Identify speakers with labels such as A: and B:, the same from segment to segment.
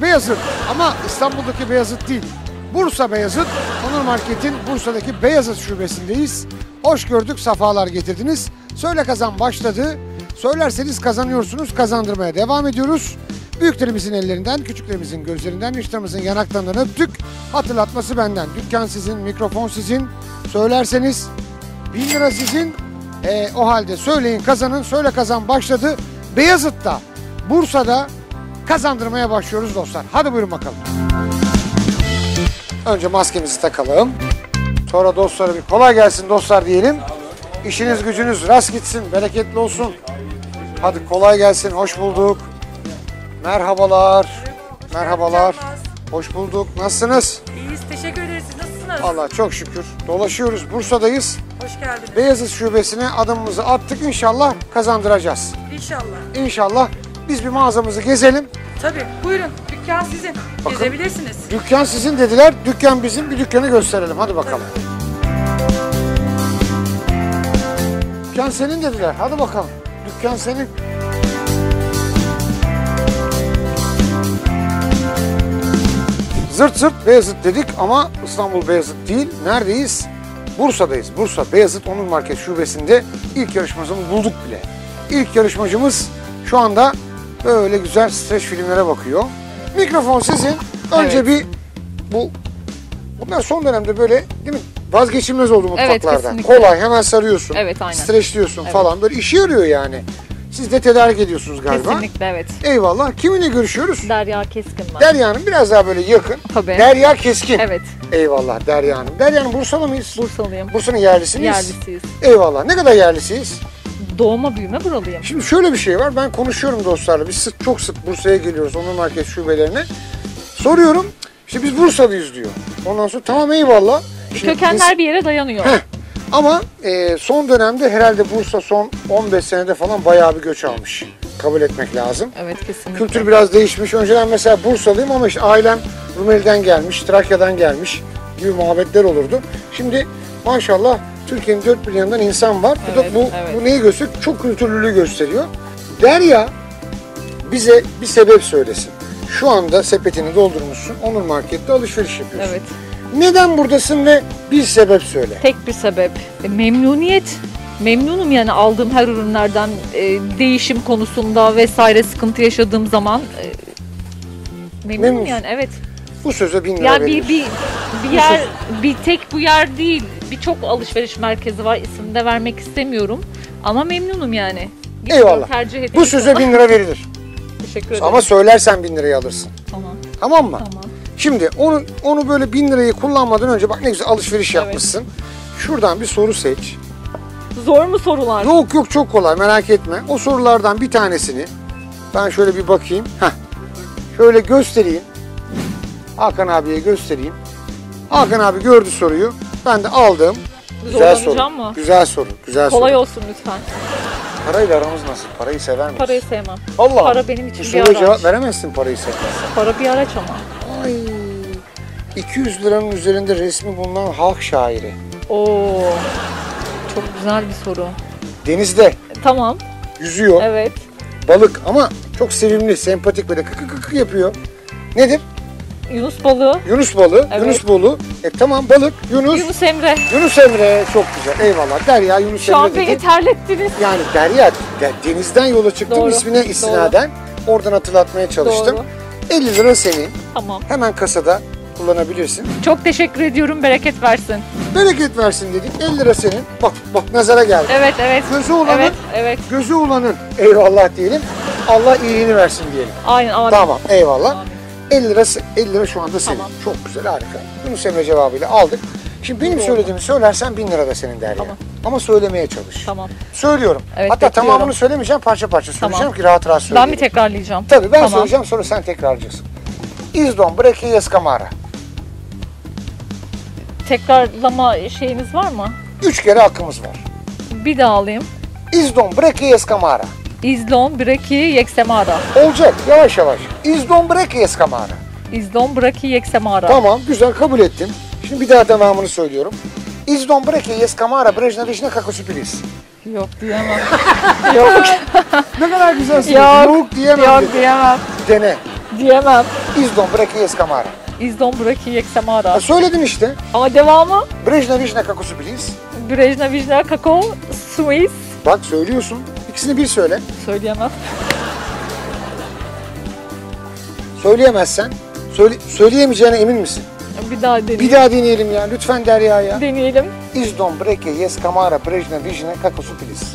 A: Beyazıt ama İstanbul'daki Beyazıt değil. Bursa Beyazıt, Onur Market'in Bursa'daki Beyazıt şubesindeyiz. Hoş gördük, sefalar getirdiniz. Söyle Kazan başladı. Söylerseniz kazanıyorsunuz, kazandırmaya devam ediyoruz. Büyüklerimizin ellerinden, küçüklerimizin gözlerinden, yaşlarımızın yanaklarından öptük. Hatırlatması benden. Dükkan sizin, mikrofon sizin. Söylerseniz 1000 lira sizin. O halde söyleyin kazanın. Söyle Kazan başladı. Beyazıt'ta, Bursa'da kazandırmaya başlıyoruz dostlar. Hadi buyurun bakalım. Önce maskemizi takalım. Sonra dostlara bir kolay gelsin dostlar diyelim. İşiniz gücünüz rast gitsin, bereketli olsun. Hadi kolay gelsin, hoş bulduk. Merhabalar. Merhabalar. Hoş bulduk. Nasılsınız?
B: İyiyiz, teşekkür ederiz. Nasılsınız?
A: Allah çok şükür. Dolaşıyoruz. Bursa'dayız.
B: Hoş geldiniz.
A: Beyazıt şubesine adımımızı attık. İnşallah kazandıracağız.
B: İnşallah.
A: İnşallah. Biz bir mağazamızı gezelim.
B: Tabii, buyurun. Dükkan sizin.
A: Bakın.
B: Gezebilirsiniz.
A: Dükkan sizin dediler. Dükkan bizim. Bir dükkanı gösterelim. Hadi bakalım. Dükkan senin dediler. Hadi bakalım. Dükkan senin. Zırt zırt Beyazıt dedik ama İstanbul Beyazıt değil. Neredeyiz? Bursa'dayız. Bursa Beyazıt Onur Market şubesinde ilk yarışmacımızı bulduk bile. İlk yarışmacımız şu anda böyle güzel streç filmlere bakıyor. Mikrofon sizin. Önce
C: Evet.
A: bunlar son dönemde böyle değil mi? Vazgeçilmez oldu mutfaklarda.
C: Evet, kesinlikle.
A: Kolay, hemen sarıyorsun.
C: Evet, aynen.
A: Streçliyorsun
C: Evet.
A: falan. Böyle işe yarıyor yani. Siz de tedarik ediyorsunuz galiba.
C: Kesinlikle evet.
A: Eyvallah. Kiminle görüşüyoruz?
C: Derya Keskin var.
A: Derya Hanım biraz daha böyle yakın.
C: Tabii.
A: Derya Keskin.
C: Evet.
A: Eyvallah Derya Hanım. Derya Hanım Bursalı mıyız?
C: Bursalıyım.
A: Bursa'nın yerlisi miyiz?
C: Yerlisiyiz.
A: Eyvallah. Ne kadar yerlisiyiz?
C: Doğma büyüme buralıyım.
A: Şimdi şöyle bir şey var. Ben konuşuyorum dostlarla. Biz çok sık Bursa'ya geliyoruz. Onur Market şubelerine. Soruyorum. İşte biz Bursalıyız diyor. Ondan sonra tamam eyvallah. Şimdi
C: Kökenler bir yere dayanıyor.
A: Heh. Ama son dönemde herhalde Bursa son 15 senede falan bayağı bir göç almış. Kabul etmek lazım.
C: Evet, kesinlikle.
A: Kültür biraz değişmiş. Önceden mesela Bursalıyım ama işte ailem Rumeli'den gelmiş, Trakya'dan gelmiş gibi muhabbetler olurdu. Şimdi maşallah Türkiye'nin dört bir yanından insan var.
C: Evet,
A: Bu neyi gösteriyor? Çok kültürlülüğü gösteriyor. Derya bize bir sebep söylesin. Şu anda sepetini doldurmuşsun. Onur Market'te alışveriş yapıyorsun.
C: Evet.
A: Neden buradasın ve bir sebep söyle.
C: Tek bir sebep. Memnuniyet. Memnunum yani aldığım her ürünlerden, değişim konusunda vesaire sıkıntı yaşadığım zaman memnunum
A: Memnunsun.
C: yani evet.
A: Bu söze 1000 lira
C: Yani
A: veriyorsun.
C: bir yer, bir tek bu yer değil. Birçok alışveriş merkezi var. İsim de vermek istemiyorum. Ama memnunum yani. Gidiyorum,
A: Eyvallah.
C: tercih ediyorum.
A: Bu söze 1000 lira verilir.
C: Teşekkür ederim.
A: Ama söylersen 1000 lirayı alırsın.
C: Tamam.
A: Tamam mı?
C: Tamam.
A: Şimdi onu böyle 1000 lirayı kullanmadan önce bak ne güzel alışveriş
C: Evet.
A: yapmışsın. Şuradan bir soru seç.
C: Zor mu sorular?
A: Yok çok kolay merak etme. O sorulardan bir tanesini ben şöyle bir bakayım. Şöyle göstereyim. Hakan abiye göstereyim. Hakan abi gördü soruyu. Ben de aldım. Güzel soru.
C: Zorlanacağım mı?
A: Güzel soru. Güzel
C: Kolay
A: soru.
C: olsun lütfen.
A: Parayla aramız nasıl? Parayı sever misin?
C: Parayı sevmem.
A: Allah.
C: Para benim için
A: Bu
C: bir
A: soruya
C: araç.
A: cevap veremezsin parayı sevmezsen.
C: Para bir araç ama.
A: Ay. 200 liranın üzerinde resmi bulunan halk şairi.
C: Oo. Çok güzel bir soru.
A: Denizde
C: Tamam.
A: yüzüyor.
C: Evet.
A: Balık ama çok sevimli, sempatik böyle kıkı kıkı yapıyor. Nedir?
C: Yunus balığı.
A: Yunus balığı.
C: Evet.
A: Yunus balığı. Tamam balık. Yunus.
C: Yunus Emre.
A: Yunus Emre. Çok güzel. Eyvallah. Derya Yunus
C: Şu an
A: Emre dedi.
C: beni terlettiniz.
A: Yani Derya denizden yola çıktım
C: Doğru,
A: ismine istinaden. Oradan hatırlatmaya çalıştım.
C: Doğru.
A: 50 lira senin.
C: Tamam.
A: Hemen kasada kullanabilirsin.
C: Çok teşekkür ediyorum. Bereket versin.
A: Bereket versin dedik. 50 lira senin. Bak nazara geldi.
C: Evet, evet.
A: Gözü olanın,
C: Evet, evet.
A: gözü olanın eyvallah diyelim. Allah iyiliğini versin diyelim.
C: Aynen. Amin.
A: Tamam eyvallah.
C: Amin.
A: 50 lira şu anda senin.
C: Tamam.
A: Çok güzel harika. Yunus Emre cevabıyla aldık. Şimdi benim
C: Doğru.
A: söylediğimi söylersen 1000 lira da senin Derya.
C: Tamam.
A: Ama söylemeye çalış.
C: Tamam.
A: Söylüyorum.
C: Evet,
A: Hatta
C: bekliyorum.
A: tamamını söylemeyeceğim parça parça söyleyeceğim
C: Tamam.
A: ki rahat rahat söyleyeyim.
C: Ben mi tekrarlayacağım?
A: Tabii ben
C: Tamam.
A: söyleyeceğim sonra sen tekrarlayacaksın. İzdon breki eskamara.
C: Tekrarlama şeyiniz var mı?
A: 3 kere hakkımız var.
C: Bir daha alayım.
A: İzdon breki eskamara.
C: İzlon, breki, yeksemara.
A: Olacak yavaş yavaş. İzdon breki eskamara.
C: İzlon, breki, yeksemara.
A: Tamam güzel kabul ettim. Şimdi bir daha devamını söylüyorum. İzdon breki eskamara brejna vişne kakosupilis.
C: Yok diyemem. Yok.
A: Ne kadar güzel
C: Yok.
A: Yok diyemem.
C: Yok
A: dedi.
C: diyemem.
A: Dene.
C: Diyemem.
A: İzdon breke yes kamara.
C: İzdon braki yeksemara.
A: Söyledin işte.
C: Ama devamı?
A: Brejna vişne kakusu please.
C: Brejna vijna kakao Swiss.
A: Bak söylüyorsun. İkisini bir söyle.
C: Söyleyemem.
A: Söyleyemezsen, söyleyemeyeceğine emin misin?
C: Bir daha deneyelim.
A: Bir daha deneyelim ya. Lütfen Derya ya.
C: Deneyelim.
A: İzdon breke yes kamara brejna vişne kakusu please.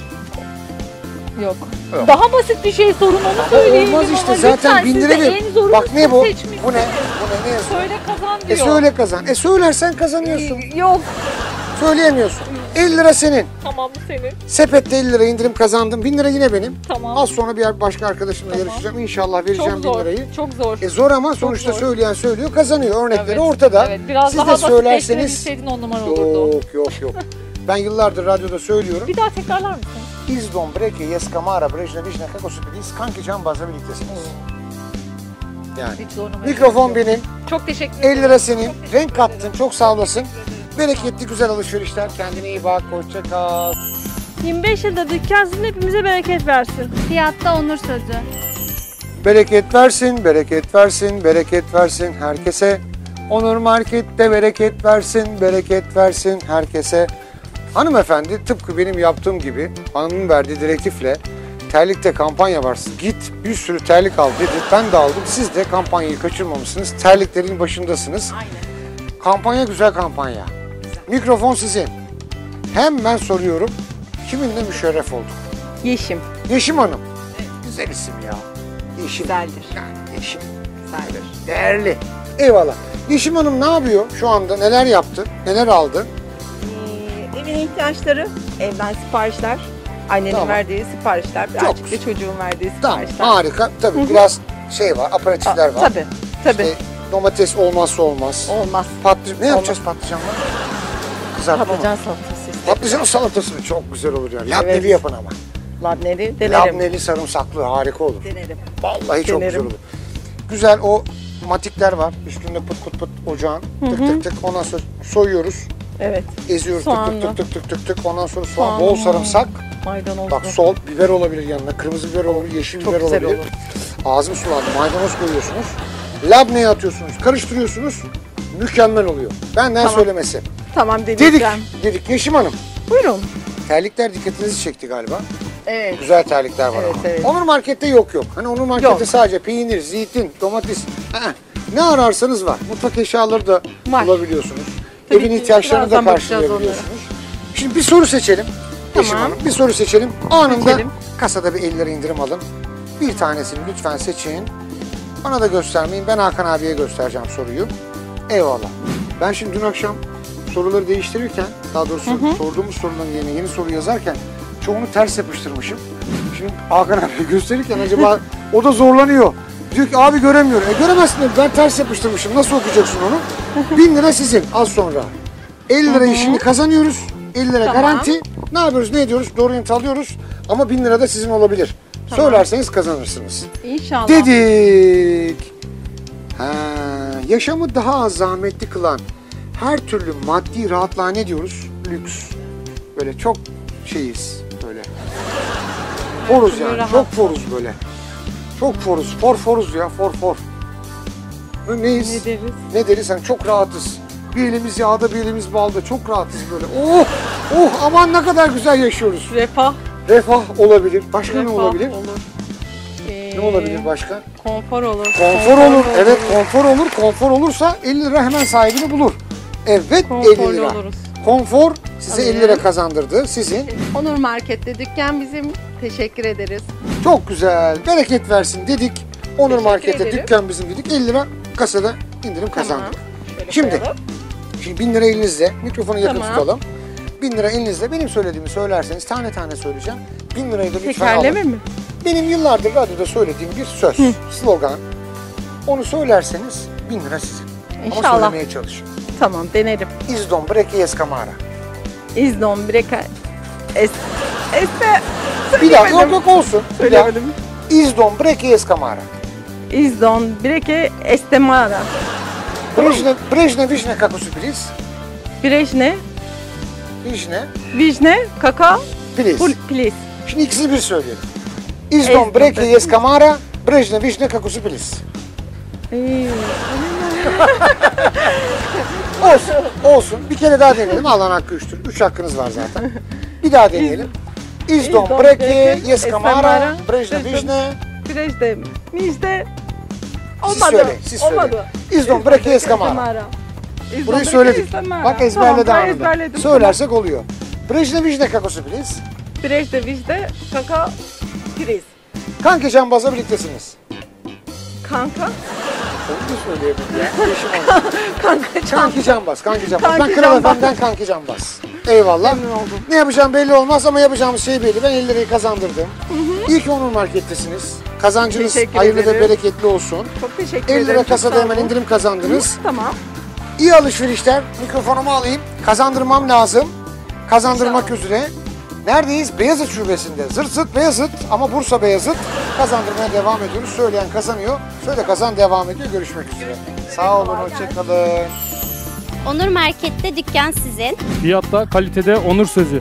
C: Yok.
A: Yok.
C: Daha basit bir şey sorun onu söyleyelim.
A: Olmaz işte
C: ama
A: zaten
C: lütfen,
A: 1000
C: siz
A: lira
C: de
A: ver.
C: en zorunu
A: Bak ne bu?
C: seçmişsiniz.
A: Bu ne? Bu ne? Ne yazıyor?
C: Söyle kazan diyor.
A: Söyle kazan. Söylersen kazanıyorsun.
C: Yok.
A: Söyleyemiyorsun. 50 lira senin.
C: Tamam bu senin.
A: Sepette 50 lira indirim kazandım. 1000 lira yine benim.
C: Tamam.
A: Az sonra bir başka arkadaşımla
C: Tamam.
A: yarışacağım. İnşallah vereceğim
C: Çok
A: 1000
C: zor.
A: lirayı.
C: Çok zor.
A: Zor ama sonuçta
C: zor.
A: söyleyen söylüyor, kazanıyor. Örnekleri
C: Evet,
A: ortada.
C: Evet. Biraz
A: Siz
C: daha
A: de
C: basit
A: söylerseniz...
C: değiştirebilseydin 10 numara olurdu.
A: Yok. Ben yıllardır radyoda söylüyorum.
C: Bir daha tekrarlar mısın?
A: İzdon breke yes kamara brejna vişne kakosu please. Kanki Cambaz'la birliktesiniz. Yani.
C: Hiç zorlamaya
A: Mikrofon
C: gerek yok.
A: benim.
C: Çok teşekkür ederim.
A: 50 lira senin. Renk kattın. Çok sağ olasın. Bereketli güzel alışverişler. Kendine iyi bak. Hoşça kal.
D: 25 yılda dükkan sizin hepimize bereket versin.
E: Fiyatta onur sözü.
A: Bereket versin, bereket versin, bereket versin herkese. Onur Market'te bereket versin, bereket versin herkese. Hanımefendi tıpkı benim yaptığım gibi hanımın verdiği direktifle terlikte kampanya var. Git bir sürü terlik al dedi. Ben de aldım. Siz de kampanyayı kaçırmamışsınız. Terliklerin başındasınız. Kampanya güzel kampanya. Mikrofon sizin. Hemen soruyorum. Kiminle müşerref olduk?
D: Yeşim.
A: Yeşim Hanım. Güzel isim ya. Yeşim.
D: Güzeldir.
A: Yani Yeşim.
D: Güzeldir.
A: Değerli. Eyvallah. Yeşim Hanım ne yapıyor şu anda? Neler yaptı? Neler aldı?
D: Evin ihtiyaçları, evden siparişler, annenin
A: Tamam.
D: verdiği siparişler, birazcık da
A: güzel.
D: çocuğun verdiği
A: Tamam.
D: siparişler.
A: Harika. Tabii biraz şey var. Aperatifler var.
D: Tabii.
A: Domates olmazsa olmaz.
D: Olmaz.
A: Ne yapacağız patlıcanla? Kızartma mı?
D: Patlıcan salatası istedim.
A: Patlıcan salatası mı? Çok güzel olur ya. Labneli
D: Evet.
A: yapın ama.
D: Labneli denerim.
A: Labneli sarımsaklı harika olur.
D: Denerim.
A: Vallahi çok
D: Denerim.
A: güzel olur. Güzel o matikler var. Üstünde pıt pıt ocağın. Tık tık. Ondan sonra soyuyoruz.
D: Evet.
A: Eziyoruz
D: Soğanlı.
A: tık. Ondan sonra soğan,
D: Soğanlı.
A: bol sarımsak.
D: Maydanozlu.
A: Bak sol biber olabilir yanına. Kırmızı biber olabilir, yeşil
D: Çok
A: biber
D: güzel
A: olabilir.
D: olur.
A: Ağzım sulandı. Maydanoz koyuyorsunuz. Labneyi atıyorsunuz. Karıştırıyorsunuz. Mükemmel oluyor. Benden
D: Tamam.
A: söylemesi.
D: Tamam
A: Dedik.
D: deneyeceğim.
A: Dedik. Yeşim Hanım.
D: Buyurun.
A: Terlikler dikkatinizi çekti galiba.
D: Evet.
A: Güzel terlikler var
D: Evet,
A: ama.
D: evet.
A: Onur Market'te yok. Hani Onur Market'te
D: Yok.
A: sadece peynir, zeytin, domates. Ne ararsanız var. Mutfak eşyaları da
D: Var.
A: bulabiliyorsunuz.
D: Tabii
A: Evin
D: ki.
A: ihtiyaçlarını da
D: Birazdan bakacağız
A: karşılayabiliyorsunuz. Şimdi bir soru seçelim. Yeşim
D: Tamam.
A: Hanım bir soru seçelim. Anında
D: Seçelim.
A: kasada bir 50 lira indirim alın. Bir tanesini lütfen seçin. Bana da göstermeyin. Ben Hakan abiye göstereceğim soruyu. Eyvallah. Ben şimdi dün akşam soruları değiştirirken, daha doğrusu sorduğumuz soruların yerine yeni soru yazarken çoğunu ters yapıştırmışım. Şimdi Hakan abiye gösterirken acaba o da zorlanıyor. Diyor ki abi göremiyorum. Göremezsin dedi. Ben ters yapıştırmışım. Nasıl okuyacaksın onu? 1000 lira sizin az sonra. 50 lirayı şimdi kazanıyoruz. 50 lira
D: Tamam.
A: garanti. Ne yapıyoruz? Ne ediyoruz? Doğru yanıt alıyoruz. Ama 1000 lira da sizin olabilir. Söylerseniz kazanırsınız.
D: İnşallah.
A: Dedik. Yaşamı daha az zahmetli kılan her türlü maddi rahatlığa ne diyoruz? Lüks. Böyle çok şeyiz böyle. Foruz
D: türlü
A: yani.
D: rahat.
A: Çok foruz böyle. Çok foruz. Foruz ya. For. Neyiz?
D: Ne deriz?
A: Ne deriz? Hani çok rahatız. Bir elimiz yağda, bir elimiz balda. Çok rahatız böyle. Aman ne kadar güzel yaşıyoruz.
D: Refah.
A: Refah olabilir. Başka ne
D: Refah
A: olabilir?
D: olur.
A: Ne olabilir başka?
D: Konfor olur.
A: Konfor olur. Evet konfor olur. Konfor olursa 50 lira hemen sahibini bulur. Evet 50
D: Konforlu
A: lira.
D: oluruz.
A: Konfor size 50 lira
D: Tabii.
A: kazandırdı. Sizin.
F: Onur Market'te dükkan bizim. Teşekkür ederiz.
A: Çok güzel. Bereket versin dedik. Onur
D: Teşekkür
A: Market'te
D: ederim.
A: dükkan bizim dedik. 50 lira kasada indirim kazandık.
D: Şöyle
A: Şimdi
D: koyalım.
A: 1000 lira elinizde. Mikrofonu yakın
D: Tamam.
A: tutalım. 1000 lira elinizde. Benim söylediğimi söylerseniz tane tane söyleyeceğim. 1000 lirayı da lütfen alın.
D: Tekerleme mi?
A: Benim yıllardır radyoda söylediğim bir söz, slogan. Onu söylerseniz 1000 lira sizin. Ama
D: İnşallah.
A: söylemeye çalışın.
D: Tamam denerim.
A: İzdon breke yes kamara.
D: İzdon breka. Este.
A: Bir daha yok olsun. Bir daha.
D: Söylemedim.
A: İzdon breke yes kamara.
D: İzdon breke estemara.
A: Brejne vişne kakusu please.
D: Brejne.
A: Vişne
D: Vijne. Kaka.
A: please.
D: Please.
A: Şimdi ikisini bir söyleyelim. İzdon
D: İzdon
A: breke
D: breke.
A: yes kamara. Brejne vişne kakusu please. Olsun, olsun. Bir kere daha deneyelim. Allah'ın hakkı 3'tür. 3 hakkınız var zaten. Bir daha deneyelim. İzdon, breki, yeskamara, brejne, vijne.
D: Brejde, Mijde.
A: Siz söyleyin, siz söyleyin. İzdon, breki, yeskamara. Burayı söyledik. Bak ezberledi anında. Söylersek oluyor. Brejne, vijne kakosu please.
D: Brejde, Vijde, kaka, priz.
A: Kanki Cambaz'la birliktesiniz.
D: Kanka.
A: Onu da söyleyelim ya. Değişim oldu.
D: Kanka
A: Kanki Cambaz, Kanki Cambaz. Ben
D: Kanki
A: Kral
D: Cambaz.
A: Efendi'den Kanki Cambaz. Eyvallah.
D: Memnun oldum.
A: Ne yapacağım belli olmaz ama yapacağımız şey belli. Ben 50 lirayı kazandırdım. İyi ki Onur Market'tesiniz. Kazancınız
D: Teşekkür
A: hayırlı ve
D: ederim.
A: bereketli olsun.
D: Çok teşekkür
A: 50
D: ederim.
A: lira
D: çok
A: kasada
D: sağ
A: hemen
D: olun.
A: indirim kazandınız.
D: Tamam.
A: İyi alışverişler. Mikrofonumu alayım. Kazandırmam lazım. Kazandırmak üzere. Neredeyiz? Beyazıt şubesinde. Zırt zırt Beyazıt ama Bursa Beyazıt. Kazandırmaya devam ediyoruz. Söyleyen kazanıyor. Söyle kazan devam ediyor. Görüşmek üzere. Sağ olun. Hoşçakalın.
E: Onur Market'te dükkan sizin.
G: Fiyatta, kalitede onur sözü.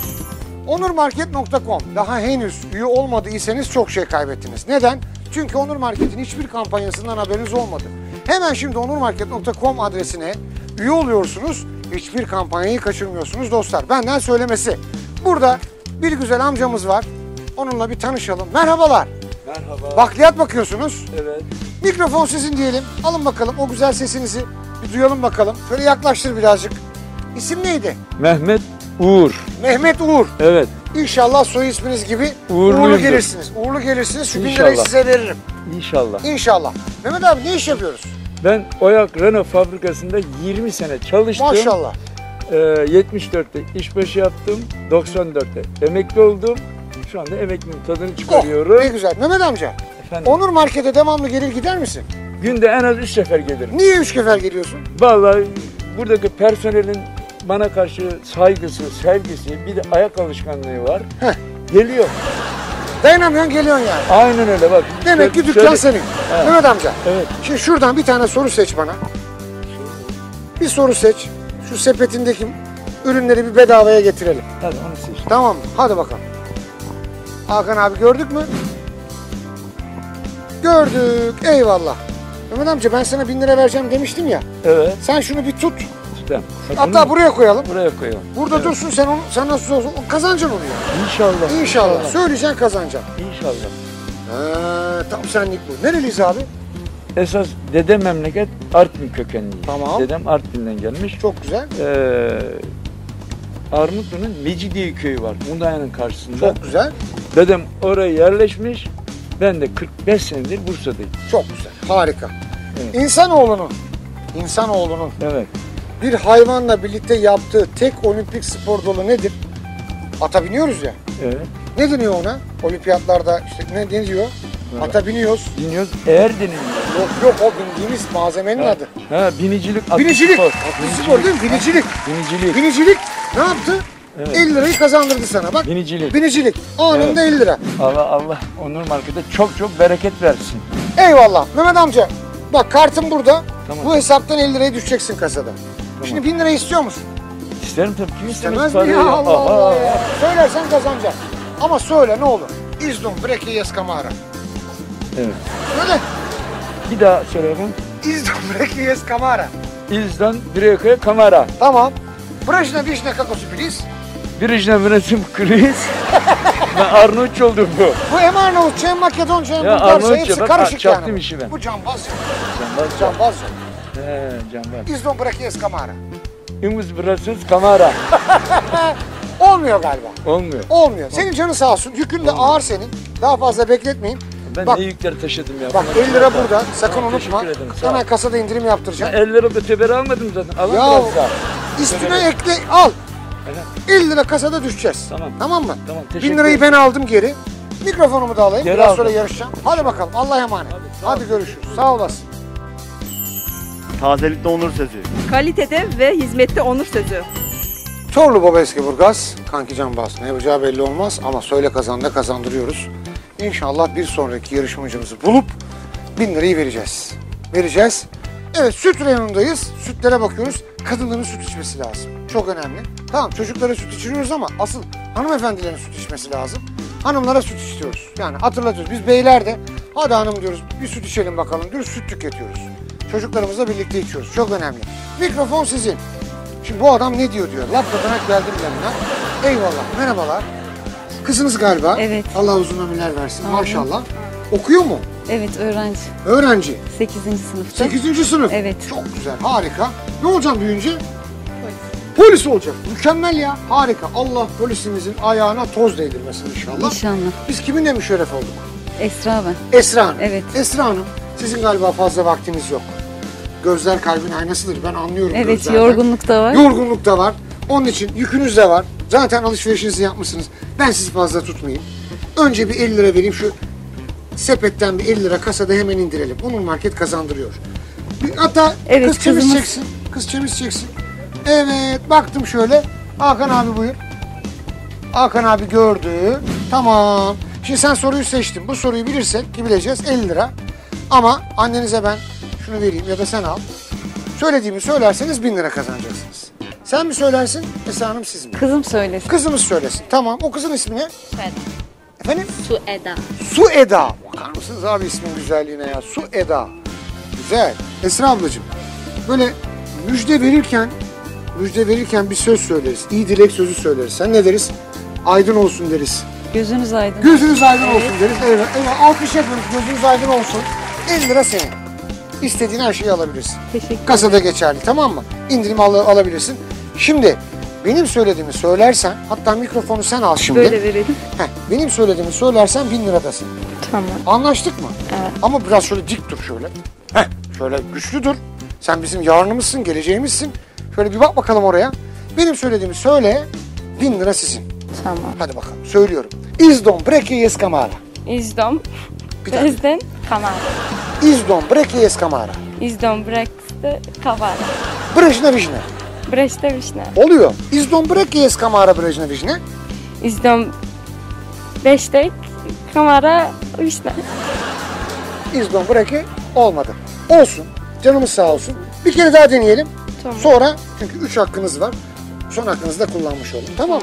A: Onurmarket.com. Daha henüz üye olmadıysanız çok şey kaybettiniz. Neden? Çünkü Onur Market'in hiçbir kampanyasından haberiniz olmadı. Hemen şimdi onurmarket.com adresine üye oluyorsunuz. Hiçbir kampanyayı kaçırmıyorsunuz dostlar. Benden söylemesi. Burada bir güzel amcamız var. Onunla bir tanışalım. Merhabalar.
H: Merhaba.
A: Bakliyat bakıyorsunuz.
H: Evet.
A: Mikrofon sizin diyelim. Alın bakalım o güzel sesinizi. Bir duyalım bakalım. Şöyle yaklaştır birazcık. İsim neydi?
H: Mehmet Uğur.
A: Mehmet Uğur.
H: Evet.
A: İnşallah soy isminiz gibi
H: Uğurluyumdur.
A: uğurlu gelirsiniz. Uğurlu gelirsiniz. Şu 1000
H: İnşallah.
A: lirayı size veririm.
H: İnşallah.
A: İnşallah. Mehmet abi ne iş yapıyoruz?
H: Ben Oyak Renault fabrikasında 20 sene çalıştım.
A: Maşallah.
H: 74'te işbaşı yaptım. 94'te emekli oldum. Şu anda emeklinin tadını çıkarıyorum.
A: Oh, ne güzel. Mehmet amca,
H: Efendim,
A: Onur Market'e devamlı gelir gider misin?
H: günde en az 3 sefer gelirim.
A: Niye 3 sefer geliyorsun?
H: Vallahi buradaki personelin bana karşı saygısı, sevgisi, bir de ayak alışkanlığı var.
A: Heh.
H: Geliyor.
A: Dayanamıyorsun geliyorsun yani.
H: Aynen öyle bak.
A: Demek ki
H: Şöyle-
A: dükkan senin.
H: Evet.
A: Mehmet amca.
H: Evet.
A: Şimdi şuradan bir tane soru seç bana. Bir soru seç. Şu sepetindeki ürünleri bir bedavaya getirelim.
H: Hadi onu seç.
A: Tamam mı? Hadi bakalım. Hakan abi gördük mü? Gördük. Eyvallah. Mehmet amca ben sana 1000 lira vereceğim demiştim ya.
H: Evet.
A: Sen şunu bir tut.
H: İşte.
A: Hatta buraya koyalım.
H: Buraya koyalım.
A: Burada
H: Evet.
A: dursun sen nasıl olsun kazanacaksın onu ya.
H: İnşallah.
A: İnşallah. Söyleyeceksin kazanacaksın.
H: İnşallah.
A: Tam senlik bu. Nereliyiz abi?
H: Esas dede memleket Artvin kökenliyim.
A: Tamam.
H: Dedem Artvin'den gelmiş.
A: Çok güzel.
H: Armutlu'nun Mecidiye köyü var. Mudanya'nın karşısında.
A: Çok güzel.
H: Dedem oraya yerleşmiş. Ben de 45 senedir Bursa'dayım.
A: Çok güzel. Harika.
H: Evet.
A: İnsanoğlunun
H: Evet.
A: bir hayvanla birlikte yaptığı tek olimpik spor dalı nedir? Ata biniyoruz ya.
H: Evet.
A: Ne deniyor ona? Olimpiyatlarda işte ne diyor?
H: Evet.
A: Ata biniyoruz.
H: Dinliyoruz. Eğer deniliyor.
A: Yok o bindiğimiz malzemenin adı.
H: Ha, binicilik. atlı
A: Binicilik.
H: spor.
A: Atlı spor değil mi? Binicilik.
H: Binicilik.
A: Binicilik ne yaptı?
H: Evet.
A: 50 lirayı kazandırdı sana bak.
H: Binicilik.
A: Binicilik. Anında 50 lira.
H: Allah Onur Market'e çok çok bereket versin.
A: Eyvallah. Mehmet amca bak kartım burada.
H: Tamam.
A: Bu hesaptan 50 liraya düşeceksin kasada. Şimdi 1000 lira istiyor musun?
H: İsterim tabii ki.
A: İstemez mi ya? Allah Allah ya. Söylersen kazanacaksın. Ama söyle ne olur. İzdum breke yeskamara.
H: Evet.
A: Söyle.
H: Bir daha söyle bakayım.
A: İzdum breke yeskamara.
H: İzdan Bireyakaya Kamera.
A: Tamam. Brajna vişne kakosu please.
H: Birijne Münesim Kriz. Ben Arnavutça oldum bu.
A: Bu hem Arnavutça hem Makedonca hem
H: Ya
A: Bulgarca
H: Arnavutça,
A: hepsi
H: bak,
A: karışık
H: çaktım
A: yani.
H: işi ben.
A: Bu cambaz.
H: Canbaz.
A: Cambaz.
H: Canbaz.
A: İzdum breke yeskamara.
H: Ümüz Brasız Kamera.
A: Olmuyor galiba.
H: Olmuyor.
A: Olmuyor. Senin canın sağ olsun. Yükün de ağır senin. Daha fazla bekletmeyin.
H: Ben
A: Bak.
H: ne yükler taşıdım ya.
A: Bak
H: Bunlar
A: 50 lira
H: çok
A: burada.
H: sağ ol.
A: Sakın unutma.
H: Teşekkür ederim. Sağ ol.
A: Hemen kasada indirim yaptıracağım.
H: Ben 50 lira da teberi almadım zaten. Alın
A: Ya
H: biraz daha.
A: üstüne ekle al.
H: Evet.
A: 50 lira kasada düşeceğiz.
H: Tamam.
A: Tamam mı?
H: Tamam,
A: 1000
H: teşekkür
A: lirayı
H: ederim.
A: ben aldım geri. Mikrofonumu da alayım.
H: Geri
A: Biraz
H: aldım.
A: sonra yarışacağım. Hadi bakalım. Allah'a emanet. Hadi görüşürüz. Sağ olasın.
I: Tazelikte onur sözü.
D: Kalitede ve hizmette onur sözü.
A: Çorlu Baba Eskiburgaz. Kanki Canbaz. Ne yapacağı belli olmaz ama söyle kazan da kazandırıyoruz. İnşallah bir sonraki yarışmacımızı bulup 1000 lirayı vereceğiz. Vereceğiz. Evet süt reyonundayız. Sütlere bakıyoruz. Kadınların süt içmesi lazım. Çok önemli. Tamam çocuklara süt içiriyoruz ama asıl hanımefendilerin süt içmesi lazım. Hanımlara süt içiyoruz. Yani hatırlatıyoruz. Biz beyler de Hadi hanım diyoruz bir süt içelim bakalım diyoruz. Süt tüketiyoruz. Çocuklarımızla birlikte içiyoruz. Çok önemli. Mikrofon sizin. Şimdi bu adam ne diyor? Laf katarak geldim yanına. Eyvallah. Merhabalar. Kızınız galiba.
I: Evet.
A: Allah uzun ömürler versin.
I: Amin.
A: Maşallah. Okuyor mu?
I: Evet, öğrenci.
A: Öğrenci.
I: 8. sınıfta.
A: 8. sınıf.
I: Evet.
A: Çok güzel. Harika. Ne olacağım büyüyünce? Polis olacak. Mükemmel ya. Harika. Allah polisimizin ayağına toz değdirmesin inşallah.
I: İnşallah.
A: Biz kiminle müşerref olduk?
I: Esra ben.
A: Esra Hanım.
I: Evet.
A: Esra Hanım, sizin galiba fazla vaktiniz yok. Gözler kalbin aynasıdır. Ben anlıyorum
I: Evet,
A: gözlerden.
I: yorgunluk da var.
A: Yorgunluk da var. Onun için yükünüz de var. Zaten alışverişinizi yapmışsınız. Ben sizi fazla tutmayayım. Önce bir 50 lira vereyim. Şu sepetten bir 50 lira kasada hemen indirelim. Onur Market kazandırıyor. Hatta
I: Evet,
A: kız çemiz
I: kızımız-
A: çeksin. Kız çemiz çeksin. Evet, baktım şöyle. Hakan abi buyur. Hakan abi gördü. Tamam. Şimdi sen soruyu seçtin. Bu soruyu bilirsek ki bileceğiz 50 lira. Ama annenize ben şunu vereyim ya da sen al. Söylediğimi söylerseniz 1000 lira kazanacaksınız. Sen mi söylersin Esra Hanım siz mi?
I: Kızım söylesin.
A: Kızımız söylesin. Tamam. O kızın ismi ne? Efendim?
E: Su Eda.
A: Su Eda. Bakar mısınız abi ismin güzelliğine ya? Su Eda. Güzel. Esra ablacığım böyle müjde verirken bir söz söyleriz. İyi dilek sözü söyleriz. Sen ne deriz? Aydın olsun deriz.
I: Gözünüz aydın.
A: Gözünüz aydın olsun deriz. Evet. Evet. Alkış yapıyoruz. Gözünüz aydın olsun. 50 lira senin. İstediğin her şeyi alabilirsin.
I: Teşekkür
A: Kasada geçerli, tamam mı? İndirim alabilirsin. Şimdi benim söylediğimi söylersen, hatta mikrofonu sen al şimdi.
I: Böyle verelim.
A: Benim söylediğimi söylersen 1000 liradasın.
I: Tamam.
A: Anlaştık mı?
I: Evet.
A: Ama biraz şöyle dik dur şöyle. Şöyle güçlü dur. Sen bizim yarınımızsın, geleceğimizsin. Şöyle bir bak bakalım oraya. Benim söylediğimi söyle, 1000 lira sizin.
I: Tamam.
A: Hadi bakalım, söylüyorum. Izdom breke eskamara.
D: İzdom.
A: Bir daha.
D: Bezden kamara.
A: Izdom breke eskamara.
D: İzdom brekste kavara.
A: Brejna vijne.
D: Breşte vişne.
A: Oluyor. Izdom breke eskamara brejna vijne.
D: İzdom beştek kamara vişne.
A: İzdom breke olmadı. Olsun. Canımız sağ olsun. Bir kere daha deneyelim.
D: Tamam.
A: Sonra çünkü 3 hakkınız var. Son hakkınızı da kullanmış olun. Tamam mı?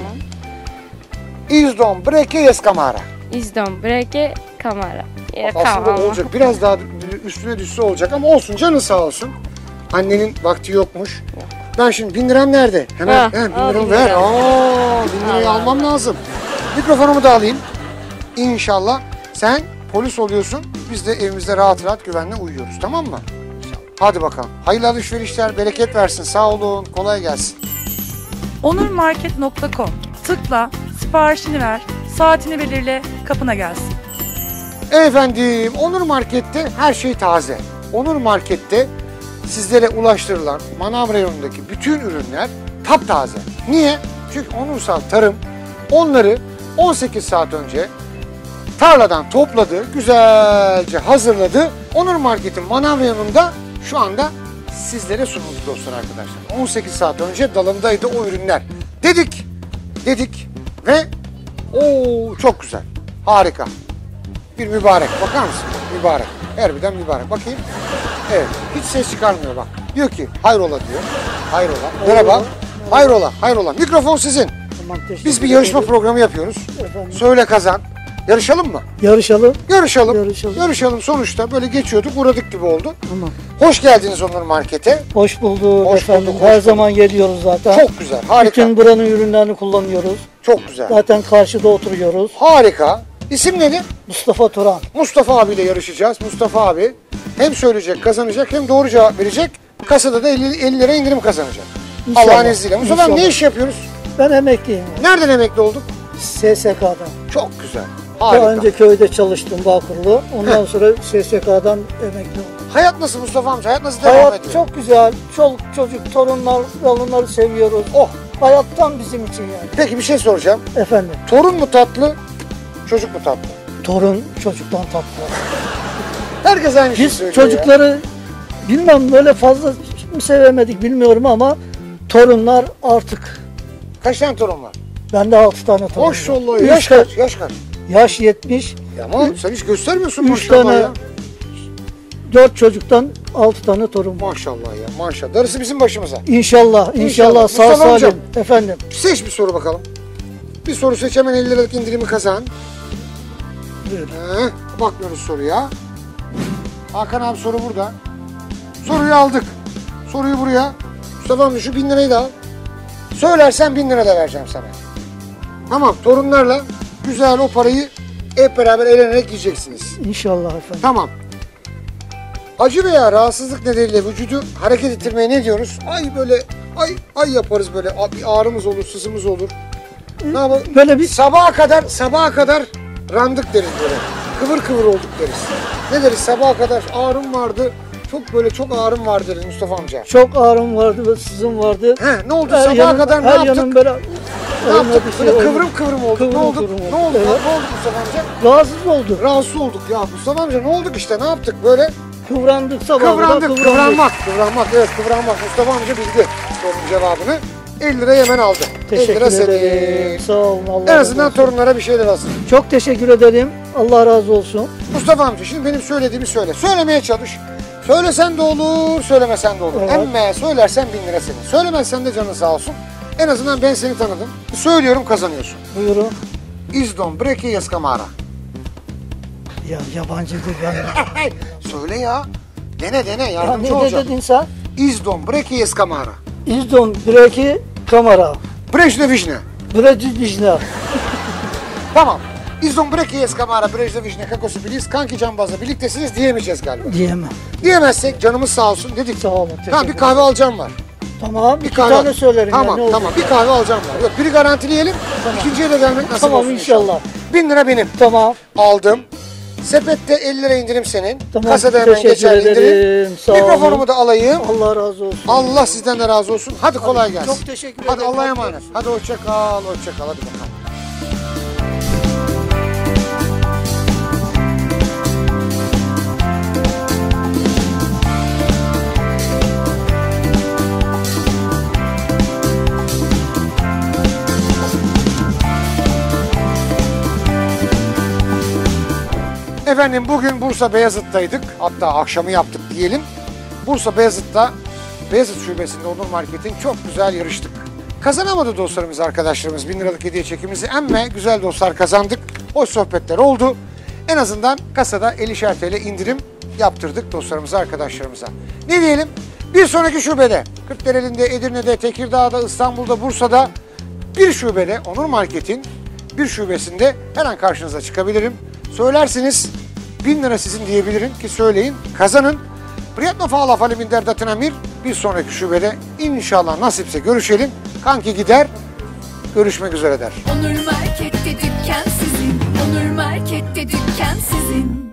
A: İzdom breke eskamara.
D: İzdom breke kamara.
A: Aslında olacak. Biraz daha üstüne düşse olacak ama olsun. Canın sağ olsun. Annenin vakti yokmuş. Ben şimdi 1000 liram nerede? Hemen 1000 liramı ver. 1000 lirayı almam lazım. Mikrofonumu da alayım. İnşallah sen polis oluyorsun. Biz de evimizde rahat rahat güvenle uyuyoruz. Tamam mı? Hadi bakalım. Hayırlı alışverişler, bereket versin. Sağ olun. Kolay gelsin.
B: onurmarket.com. Tıkla, siparişini ver, saatini belirle, kapına gelsin.
A: Efendim, Onur Market'te her şey taze. Onur Market'te sizlere ulaştırılan manav reyonundaki bütün ürünler taptaze. Niye? Çünkü Onursal Tarım onları 18 saat önce tarladan topladı, güzelce hazırladı. Onur Market'in manav reyonunda şu anda sizlere sunuldu dostlar arkadaşlar. 18 saat önce dalındaydı o ürünler. Dedik ve çok güzel, harika. Bir mübarek, bakar mısın? Mübarek, harbiden mübarek. Bakayım. Evet, hiç ses çıkarmıyor bak. Diyor ki hayrola diyor. Hayrola. Merhaba. Hayrola. Mikrofon sizin. Biz bir yarışma programı yapıyoruz. Söyle kazan. Yarışalım mı?
J: Yarışalım.
A: Yarışalım. Sonuçta böyle geçiyorduk, uğradık gibi oldu.
J: Tamam.
A: Hoş geldiniz Onur Market'e.
J: Hoş bulduk
A: Hoş
J: efendim.
A: bulduk,
J: Her
A: hoş bulduk.
J: zaman geliyoruz zaten.
A: Çok güzel, harika.
J: Bütün buranın ürünlerini kullanıyoruz.
A: Çok güzel.
J: Zaten karşıda oturuyoruz.
A: Harika. İsim nedir?
J: Mustafa Turan.
A: Mustafa abiyle yarışacağız. Mustafa abi hem söyleyecek, kazanacak hem doğru cevap verecek. Kasada da 50 lira indirim kazanacak.
J: İnşallah.
A: Allah'ın izniyle. Mustafa abi ne
J: İnşallah.
A: iş yapıyoruz?
J: Ben emekliyim.
A: Nereden emekli olduk?
J: SSK'dan.
A: Çok güzel. Harika.
J: Daha önce köyde çalıştım Bağkurlu. Ondan sonra SSK'dan emekli oldum.
A: Hayat nasıl Mustafa amca? Hayat nasıl devam
J: Hayat
A: ediyor?
J: çok güzel. Çoluk çocuk, torunlar, onları seviyoruz.
A: Oh.
J: Hayattan bizim için yani.
A: Peki bir şey soracağım.
J: Efendim,
A: Torun mu tatlı, çocuk mu tatlı?
J: torun çocuktan tatlı.
A: Herkes aynı şeyi
J: Biz
A: söylüyor
J: çocukları bilmem böyle fazla mi sevemedik bilmiyorum ama torunlar artık.
A: ya. Kaç tane torun var?
J: Bende 6 tane torun var.
A: Maşallah.
J: Üç
A: Yaş
J: ta-
A: kaç? Yaş kaç?
J: Yaş 70.
A: Ya ama sen hiç göstermiyorsun
J: 3
A: maşallah
J: tane,
A: ya.
J: 4 çocuktan 6 tane torun var.
A: Maşallah ya. Maşallah. Darısı bizim başımıza.
J: İnşallah
A: İnşallah.
J: sağ
A: Mustafa amcam.
J: salim. Efendim.
A: Seç bir soru bakalım. Bir soru seç, hemen 50 liralık indirimi kazan.
J: Buyurun.
A: Bakmıyoruz soruya. Hakan abi soru burada. Soruyu aldık. Soruyu buraya. Mustafa amca şu 1000 lirayı da al. Söylersen 1000 lira da vereceğim sana. Tamam, torunlarla güzel o parayı hep beraber eğlenerek yiyeceksiniz.
J: İnşallah efendim.
A: Tamam. Acı veya rahatsızlık nedeniyle vücudu hareket ettirmeye ne diyoruz? Ay böyle ay yaparız böyle. Bir ağrımız olur, sızımız olur. Ne yapalım?
J: Böyle bir
A: Sabaha kadar randık deriz böyle. Kıvır kıvır olduk deriz. Ne deriz? Sabaha kadar ağrım vardı. Çok ağrım var deriz Mustafa amca.
J: çok ağrım vardı ve sızım vardı.
A: He, ne oldu?
J: Her
A: Sabaha
J: yanım-
A: kadar ne
J: her
A: yaptık?
J: yanım böyle
A: Ne yaptık?
J: bir şey
A: Böyle
J: oldu.
A: kıvrım kıvrım olduk.
J: Kıvrım
A: Ne oldu?
J: kıvrım
A: Ne
J: olduk,
A: oldu?
J: evet.
A: Ne oldu Mustafa amca?
J: Rahatsız oldu.
A: Rahatsız olduk ya Mustafa amca. Ne olduk işte? Ne yaptık böyle?
J: Kıvrandık sabaha
A: Kıvrandık.
J: kadar
A: Kıvranmak. Evet, kıvranmak. Mustafa amca bildi sorunun cevabını. 50 lirayı hemen aldı. 50
J: Teşekkür
A: lira senin.
J: ederim. Sağ olun. Allah
A: En
J: razı
A: azından
J: olsun.
A: torunlara bir şeyler alsın.
J: Çok teşekkür ederim. Allah razı olsun.
A: Mustafa amca şimdi benim söylediğimi söyle. Söylemeye çalış. Söylesen de olur, söylemesen de olur.
J: Evet.
A: Emme söylersen 1000 lira senin. Söylemezsen de canın sağ olsun. En azından ben seni tanıdım. Söylüyorum, kazanıyorsun.
J: Buyurun.
A: İzdon breki yeskamara.
J: Ya yabancı dil ben.
A: Söyle ya. Dene
J: Ya
A: yardımcı
J: ne
A: olacağım.
J: dedin sen?
A: İzdon breki yeskamara.
J: İzdon breki kamera.
A: Brejne vişne.
J: Breci dijna.
A: Tamam. İzdon breki yeskamara, brejne vişne, kakosu biliz. Kanki cambazla birliktesiniz diyemeyeceğiz galiba.
J: Diyemem.
A: Diyemezsek canımız sağ olsun dedik.
J: Sağ olun. Teşekkür
A: Tamam, bir kahve alacağım var.
J: Tamam.
A: Bir
J: iki
A: kahve.
J: tane söylerim.
A: Tamam
J: ya, ne
A: tamam.
J: olur.
A: Bir kahve alacağım var. Yok, biri garantileyelim. İkinciye de gelmek nasip
J: Tamam
A: olsun
J: inşallah.
A: 1000 lira benim.
J: Tamam.
A: Aldım. Sepette 50 lira indirim senin.
J: Tamam.
A: Kasada hemen
J: Teşekkür
A: geçer indirim.
J: ederim. Sağ olun.
A: Mikrofonumu da alayım.
J: Allah razı olsun.
A: Allah sizden de razı olsun. Hadi kolay gelsin.
J: Çok teşekkür ederim.
A: Hadi Allah'a emanet. Hadi hoşça kal. Hadi bakalım. Efendim bugün Bursa Beyazıt'taydık. Hatta akşamı yaptık diyelim. Bursa Beyazıt'ta Beyazıt Şubesi'nde Onur Market'in çok güzel yarıştık. Kazanamadı dostlarımız, arkadaşlarımız 1000 liralık hediye çekimizi. Ama güzel dostlar kazandık. Hoş sohbetler oldu. En azından kasada 50'şer TL indirim yaptırdık dostlarımıza, arkadaşlarımıza. Ne diyelim? Bir sonraki şubede Kırklareli'nde, Edirne'de, Tekirdağ'da, İstanbul'da, Bursa'da bir şubede Onur Market'in bir şubesinde her an karşınıza çıkabilirim. Söylersiniz 1000 lira sizin diyebilirim ki söyleyin, kazanın. Priyatno fala falimin derdatına mir. Bir sonraki şubede inşallah nasipse görüşelim. Kanki gider, görüşmek üzere der.
K: Onur Market'te dükkan sizin. Onur Market'te dükkan sizin.